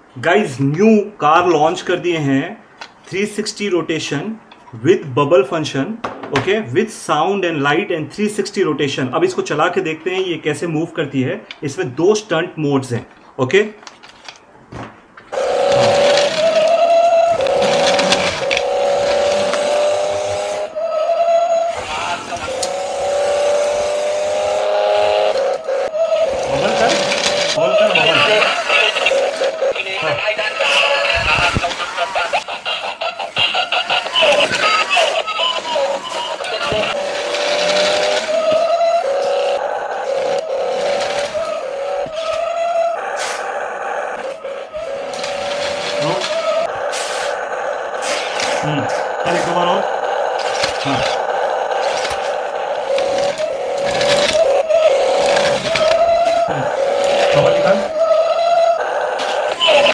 Guys new car launch कर दिए हैं 360 rotation with bubble function, okay, with sound and light and 360 rotation. अब इसको चला के देखते हैं ये कैसे मूव करती है। इसमें 2 स्टंट मोड्स हैं, ओके। बबल कर, बबल कर, बबल। हाँ, एक बार और। हाँ